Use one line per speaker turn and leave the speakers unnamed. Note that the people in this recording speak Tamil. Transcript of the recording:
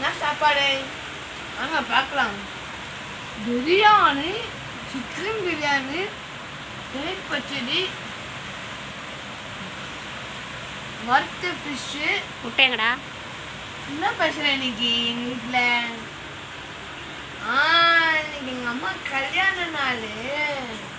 சாப்பாடு வாங்க பார்க்கலாம். பிரியாணி, சிக்கன் பிரியாணி, தயிர் பச்சடி, வறுத்த ஃபிஷ்ஷு,
முட்டைங்கடா.
என்ன பேசுகிறேன் இன்னைக்கு எங்கள் வீட்டில்? இன்னைக்கு எங்கள் அம்மா கல்யாண நாள்.